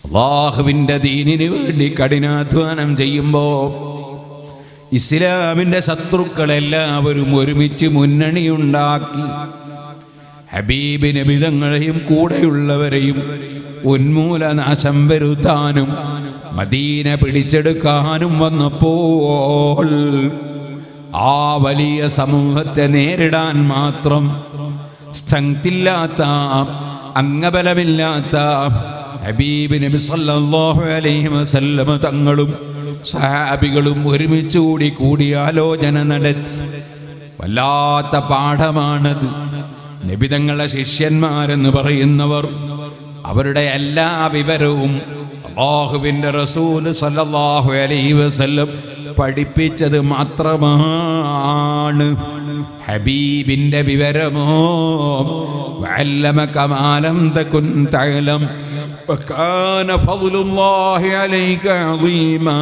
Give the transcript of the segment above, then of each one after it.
അല്ലാഹുവിൻ്റെ ദീനിന് വേണ്ടി കഠിനാധ്വാനം ചെയ്യുമ്പോൾ ഇസ്ലാമിൻ്റെ ശത്രുക്കളെല്ലാവരും ഒരുമിച്ച് മുന്നണിയുണ്ടാക്കി ഹബീബ് നബി തങ്ങളെയും കൂടെയുള്ളവരെയും ഉന്മൂലനാശം വരുത്താനും മദീന പിടിച്ചെടുക്കാനും വന്നപ്പോൾ ആ വലിയ സമൂഹത്തെ നേരിടാൻ മാത്രം സ്ട്രെങ്തില്ലാത്ത, അംഗബലമില്ലാത്ത ഹബീബ് നബി സല്ലല്ലാഹു അലൈഹി വസല്ലം തങ്ങളും സഹാബികളും ഒരുമിച്ച് കൂടിയാലോചന നടത്തി. വല്ലാത്ത പാഠമാണത്. നബി തങ്ങളുടെ ശിഷ്യന്മാരെന്ന് പറയുന്നവർ അവരുടെ എല്ലാ വിവരവും അല്ലാഹുവിൻ്റെ റസൂൽ സല്ലല്ലാഹു അലൈഹി വസല്ലം പഠിപ്പിച്ചത് മാത്രമാണ്. ഹബീബിൻ്റെ വിവരമോ വഅല്ലമക മാ ലം തകുൻ തഅലം വകാന ഫദ്ലുല്ലാഹി അലൈക അദീമാ.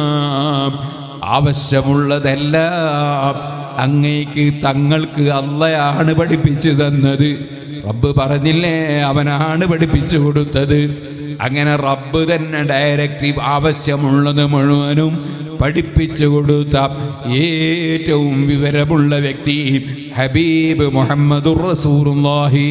ആവശ്യമുള്ളതെല്ലാം അങ്ങേക്ക് തങ്ങൾക്ക് അല്ലാഹയാണ് പഠിപ്പിച്ചു തന്നത്. റബ്ബ് പറഞ്ഞില്ലേ, അവനാണ് പഠിപ്പിച്ചു കൊടുത്തത്. അങ്ങനെ റബ്ബ് തന്നെ ഡയറക്റ്റ് ആവശ്യമുള്ളത് മുഴുവനും പഠിപ്പിച്ചു കൊടുത്ത ഏറ്റവും വിവരമുള്ള വ്യക്തി ഹബീബ് മുഹമ്മദുർ റസൂലുള്ളാഹി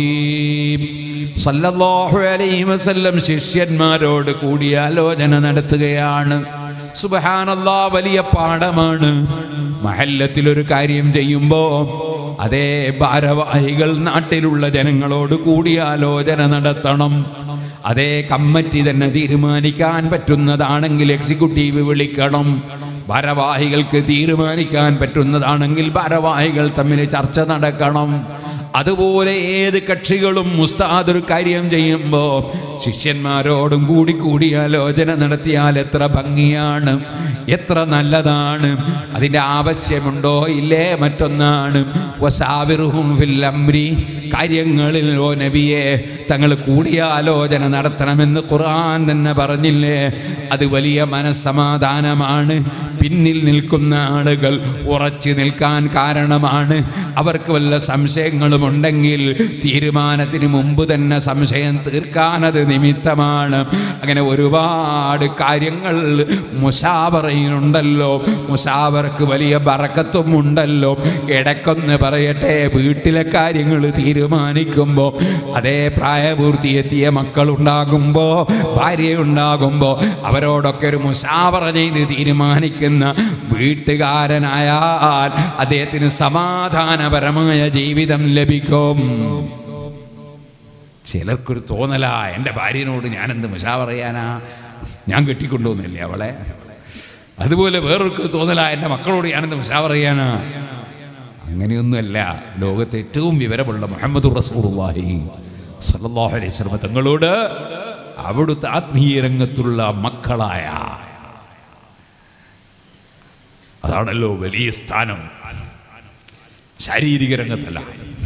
സല്ലല്ലാഹു അലൈഹി വസല്ലം ശിഷ്യന്മാരോട് കൂടിയാലോചന നടത്തുകയാണ്. സുബ്ഹാനല്ലാഹ്, വലിയ പാഠമാണ്. മഹല്ലത്തിലൊരു കാര്യം ചെയ്യുമ്പോൾ അതേ ഭാരവാഹികൾ നാട്ടിലുള്ള ജനങ്ങളോട് കൂടിയാലോചന നടത്തണം. അതേ കമ്മിറ്റി തന്നെ തീരുമാനിക്കാൻ പറ്റുന്നതാണെങ്കിൽ എക്സിക്യൂട്ടീവ് വിളിക്കണം. ഭാരവാഹികൾക്ക് തീരുമാനിക്കാൻ പറ്റുന്നതാണെങ്കിൽ ഭാരവാഹികൾ തമ്മിൽ ചർച്ച നടക്കണം. അതുപോലെ ഏത് കക്ഷികളും ഉസ്താദ് ഒരു കാര്യം ചെയ്യുമ്പോൾ ശിഷ്യന്മാരോടും കൂടിയാലോചന നടത്തിയാൽ എത്ര ഭംഗിയാണ്, എത്ര നല്ലതാണ്. അതിൻ്റെ ആവശ്യമുണ്ടോ ഇല്ലേ? മറ്റൊന്നാണ് വസാവിറുഹും ഫിൽ അംരി, കാര്യങ്ങളിൽ ഓ നബിയെ തങ്ങൾ കൂടിയാലോചന നടത്തണമെന്ന് ഖുർആൻ തന്നെ പറഞ്ഞില്ലേ? അത് വലിയ മനസ്സമാധാനമാണ്. പിന്നിൽ നിൽക്കുന്ന ആളുകൾ ഉറച്ചു നിൽക്കാൻ കാരണമാണ്. അവർക്ക് വല്ല സംശയങ്ങളും ഉണ്ടെങ്കിൽ തീരുമാനത്തിന് മുമ്പ് തന്നെ സംശയം തീർക്കാനത് നിമിത്തമാണ്. അങ്ങനെ ഒരുപാട് കാര്യങ്ങൾ മുശാവറയിലുണ്ടല്ലോ. മുശാവറക്ക് വലിയ ബറക്കത്തും ഉണ്ടല്ലോ. ഇടയ്ക്കൊന്ന് പറയട്ടെ, വീട്ടിലെ കാര്യങ്ങൾ തീരുമാനിക്കുമ്പോൾ അതേ പ്രായപൂർത്തിയെത്തിയ മക്കളുണ്ടാകുമ്പോൾ, ഭാര്യയുണ്ടാകുമ്പോൾ അവരോടൊക്കെ ഒരു മുശാവറ ചെയ്ത് തീരുമാനിക്കുന്ന വീട്ടുകാരനായാൽ അദ്ദേഹത്തിന് സമാധാനപരമായ ജീവിതം ലഭിക്കും. ചിലർക്കൊരു തോന്നലാ, എൻ്റെ ഭാര്യനോട് ഞാനെന്ത് മുശാവറ ചെയ്യാനാ, ഞാൻ കെട്ടിക്കൊണ്ടുവന്നില്ലേ അവളെ. അതുപോലെ വേറൊരു തോന്നലാ, എൻ്റെ മക്കളോട് ഞാനെന്ത് മുശാവറ ചെയ്യാനാ. അങ്ങനെയൊന്നുമല്ല. ലോകത്തെ ഏറ്റവും വിവരമുള്ള മുഹമ്മദുർ റസൂലുള്ളാഹി സല്ലല്ലാഹു അലൈഹി വസല്ലം തങ്ങളോട് അവിടുത്തെ ആത്മീയ രംഗത്തുള്ള മക്കളായ, അതാണല്ലോ വലിയ സ്ഥാനം. ശാരീരിക രംഗത്തല്ല,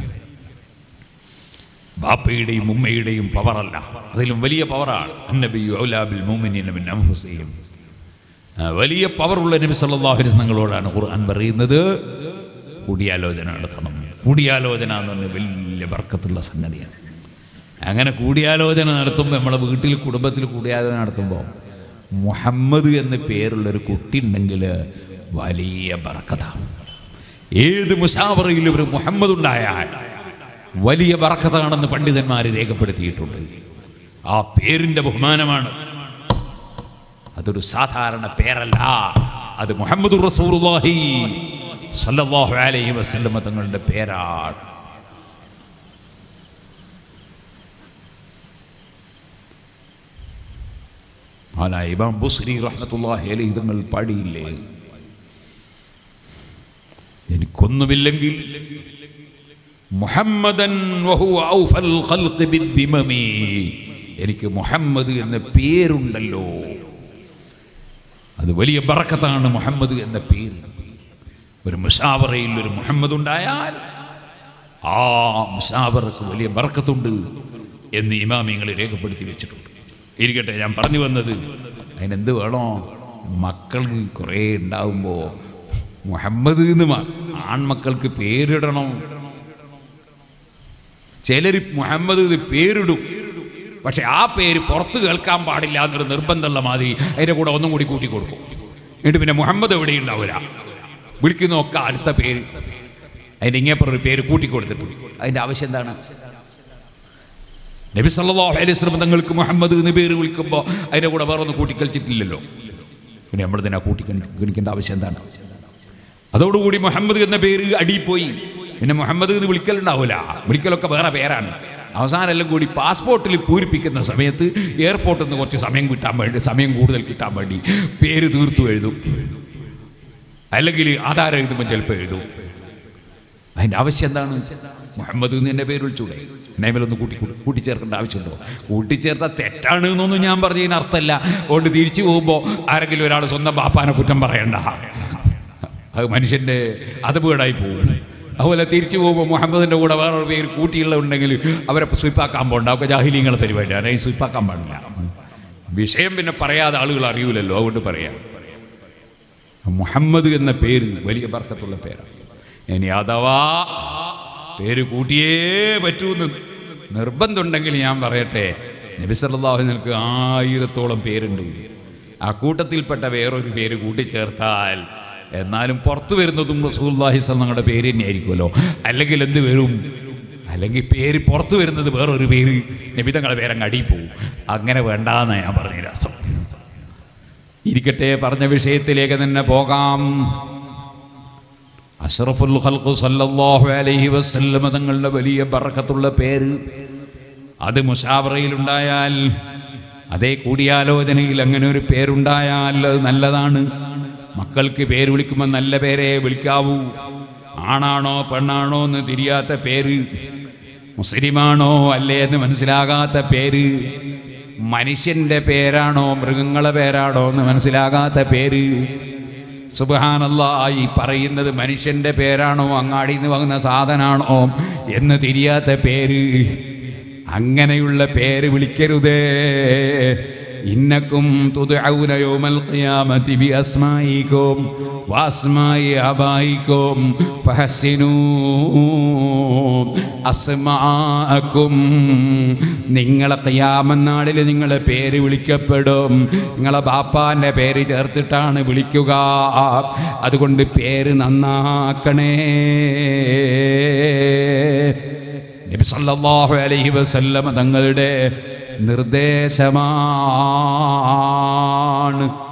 ബാപ്പയുടെയും ഉമ്മയുടെയും പവറല്ല, അതിലും വലിയ പവറാണ്. അന്നബിയു ഔലാ ബിൽ മുഅ്മിനീന മിൻ അൻഫുസിഹിം. വലിയ പവറുള്ള നബി സല്ലല്ലാഹു അലൈഹി വസല്ലം തങ്ങളോടാണ് ഖുർആൻ പറയുന്നത് കൂടിയാലോചന നടത്തണം. കൂടിയാലോചന എന്ന് പറഞ്ഞാൽ വലിയ ബർക്കത്തുള്ള സംഗതിയാണ്. അങ്ങനെ കൂടിയാലോചന നടത്തുമ്പോൾ, നമ്മളെ വീട്ടിൽ കുടുംബത്തിൽ കൂടിയാലോചന നടത്തുമ്പോൾ മുഹമ്മദ് എന്ന പേരുള്ളൊരു കുട്ടി ഉണ്ടെങ്കിൽ വലിയ ബർക്കത്താണ്. ഏത് മുശാവറയിലും ഒരു മുഹമ്മദ് ഉണ്ടായാൽ വലിയ ബർക്കത്താണെന്ന് പണ്ഡിതന്മാർ രേഖപ്പെടുത്തിയിട്ടുണ്ട്. ആ പേരിൻ്റെ ബഹുമാനമാണ്. അതൊരു സാധാരണ പേരല്ല, അത് മുഹമ്മദുർ റസൂലുള്ളാഹി സല്ലല്ലാഹു അലൈഹി വസല്ലം തങ്ങളുടെ പേരാണ്. ഇമാം ബുസ്രി റഹ്മത്തുള്ളാഹി അലൈഹി തങ്ങൾ പാടിയില്ലേ, എനിക്കൊന്നുമില്ലെങ്കിൽ മുഹമ്മദൻ വഹുവ ഔഫൽ ഖൽഖി ബിദ്ദിമമി, എനിക്ക് മുഹമ്മദ് എന്ന പേരുണ്ടല്ലോ, അത് വലിയ ബറക്കത്താണ്. മുഹമ്മദ് എന്ന പേര്, ഒരു മുശാവറയിൽ ഒരു മുഹമ്മദ് ഉണ്ടായാൽ ആ മുശാവറക്ക് വലിയ ബറക്കത്തുണ്ട് എന്ന് ഇമാമിങ്ങൾ രേഖപ്പെടുത്തി വെച്ചിട്ടുണ്ട്. ഇരിക്കട്ടെ, ഞാൻ പറഞ്ഞു വന്നത്, അതിനെന്ത് വേണോ? മക്കൾക്ക് കുറേ ഉണ്ടാവുമ്പോൾ മുഹമ്മദ് എന്ന് ആൺമക്കൾക്ക് പേരിടണം. ചിലർ മുഹമ്മദ് പേരിടും, പക്ഷെ ആ പേര് പുറത്ത് കേൾക്കാൻ പാടില്ല എന്നൊരു നിർബന്ധമുള്ള മാതിരി അതിൻ്റെ കൂടെ ഒന്നും കൂടി കൂട്ടി കൊടുക്കും. എന്നിട്ട് പിന്നെ മുഹമ്മദ് എവിടെ ഉണ്ടാവില്ല, വിളിക്കുന്നതൊക്കെ അടുത്ത പേര് അതിൻ്റെ ഇങ്ങേപ്പുറം ഒരു പേര് കൂട്ടിക്കൊടുത്തിട്ടുണ്ട്. അതിൻ്റെ ആവശ്യം എന്താണ്? നബി സല്ലല്ലാഹു അലൈഹി വസല്ലം തങ്ങൾക്ക് മുഹമ്മദ് എന്ന് പേര് വിളിക്കുമ്പോൾ അതിൻ്റെ കൂടെ വേറെ ഒന്നും കൂട്ടിക്കളിച്ചിട്ടില്ലല്ലോ. പിന്നെ നമ്മൾ തന്നെ കൂട്ടിക്കണിക്കേണ്ട ആവശ്യം എന്താണ്? അതോടുകൂടി മുഹമ്മദ് എന്ന പേര് അടിയിപ്പോയി. പിന്നെ മുഹമ്മദ് എന്ന് വിളിക്കലുണ്ടാവില്ല, വിളിക്കലൊക്കെ വേറെ പേരാണ്. അവസാനം എല്ലാം കൂടി പാസ്പോർട്ടിൽ പൂരിപ്പിക്കുന്ന സമയത്ത് എയർപോർട്ടിൽ നിന്ന് കുറച്ച് സമയം കൂടുതൽ കിട്ടാൻ വേണ്ടി പേര് തീർത്തു എഴുതും, അല്ലെങ്കിൽ ആധാരം എഴുതുമ്പോൾ ചിലപ്പോൾ എഴുതും. അതിൻ്റെ ആവശ്യം എന്താണ്? മുഹമ്മദ് എന്ന് എൻ്റെ പേര് വിളിച്ചൂടെ? നൈമലൊന്ന് കൂട്ടിച്ചേർക്കേണ്ട ആവശ്യമുണ്ടോ? കൂട്ടിച്ചേർത്താൽ തെറ്റാണ് എന്നൊന്നും ഞാൻ പറഞ്ഞതിന് അർത്ഥമല്ല. അതുകൊണ്ട് തിരിച്ചു പോകുമ്പോൾ ആരെങ്കിലും ഒരാൾ സ്വന്തം ബാപ്പാനെ കുറ്റം പറയണ്ട, അത് മനുഷ്യൻ്റെ അതപകടമായി പോകും. അതുപോലെ തിരിച്ചു പോകുമ്പോൾ മുഹമ്മദിൻ്റെ കൂടെ വേറൊരു പേര് കൂട്ടിയുള്ളതുണ്ടെങ്കിൽ അവരെ സ്വീപ്പാക്കാൻ പോകണ്ട. ഒക്കെ ജാഹിലീങ്ങളുടെ പരിപാടി, ആരെയും സ്വീപ്പാക്കാൻ പാടില്ല. വിഷയം പിന്നെ പറയാതെ ആളുകൾ അറിയൂലല്ലോ, അതുകൊണ്ട് പറയാം. മുഹമ്മദ് എന്ന പേര് വലിയ ബർക്കത്തുള്ള പേരാണ്. ഇനി അഥവാ പേര് കൂട്ടിയേ പറ്റൂന്ന് നിർബന്ധമുണ്ടെങ്കിൽ ഞാൻ പറയട്ടെ, നബി സല്ലല്ലാഹു അലൈഹി വസല്ലം 1000-ഓളം പേരുണ്ട്. ആ കൂട്ടത്തിൽപ്പെട്ട വേറൊരു പേര് കൂട്ടിച്ചേർത്താൽ എന്നാലും പുറത്തു വരുന്നതും റസൂലുള്ളാഹി സ്വല്ലല്ലാഹുവിന്റെ പേര് തന്നെയായിരിക്കുമല്ലോ. അല്ലെങ്കിൽ എന്ത് വരും? അല്ലെങ്കിൽ പേര് പുറത്തു വരുന്നത് വേറൊരു പേര്, നബി തങ്ങളുടെ പേരങ്ങ് അടിയിൽ പോവും. അങ്ങനെ വേണ്ടാന്ന് ഞാൻ പറഞ്ഞതിൻ്റെ അർത്ഥം. ഇരിക്കട്ടെ, പറഞ്ഞ വിഷയത്തിലേക്ക് തന്നെ പോകാം. അഷ്റഫുൽ ഖൽഖ് സല്ലല്ലാഹു അലൈഹി വസല്ലം തങ്ങളുടെ വലിയ ബർക്കത്തുള്ള പേര് അത് മുശാവറയിലുണ്ടായാൽ, അതേ കൂടിയാലോചനയിൽ അങ്ങനെ ഒരു പേരുണ്ടായാൽ അത് നല്ലതാണ്. മക്കൾക്ക് പേര് വിളിക്കുമ്പോൾ നല്ല പേരെ വിളിക്കാവൂ. ആണാണോ പെണ്ണാണോ എന്ന് തിരിയാത്ത പേര്, മുസ്ലിമാണോ അല്ലേ എന്ന് മനസ്സിലാകാത്ത പേര്, മനുഷ്യൻ്റെ പേരാണോ മൃഗങ്ങളെ പേരാണോ എന്ന് മനസ്സിലാകാത്ത പേര്, സുബ്ഹാനല്ലാഹ്, ഈ പറയുന്നത് മനുഷ്യൻ്റെ പേരാണോ അങ്ങാടിയിൽ നിന്ന് വാങ്ങുന്ന സാധനമാണോ എന്ന് തിരിയാത്ത പേര്, അങ്ങനെയുള്ള പേര് വിളിക്കരുതേ. ഇന്നക്കും തുദ്ഉന യൗമൽ ഖിയാമത്തി ബിഅസ്മാഇകും വഅസ്മാഇ അബായികും ഫഹസ്സിനൂ അസ്മാഅകും. നിങ്ങളെ ഖിയാമത്ത് നാളിൽ നിങ്ങളെ പേര് വിളിക്കപ്പെടും. നിങ്ങളെ ബാപ്പാൻ്റെ പേര് ചേർത്തിട്ടാണ് വിളിക്കുക. അതുകൊണ്ട് പേര് നന്നാക്കണേ. നബി സല്ലല്ലാഹു അലൈഹി വസല്ലം തങ്ങളുടെ നിർദ്ദേശമാണ്.